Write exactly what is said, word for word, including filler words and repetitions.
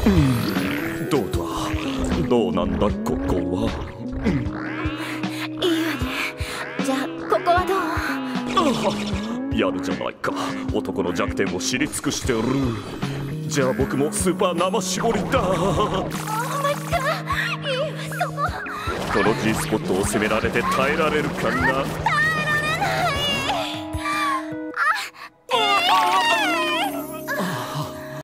うん、どうだどうなんだここは。うん、 いいわね。じゃあここはどう？ ああ、やるじゃないか。男の弱点を知り尽くしてる。じゃあ僕もスーパー生絞りだ。 お待ちか。いいわその。 この G スポットを攻められて耐えられるかな。 耐えられない。あ、えー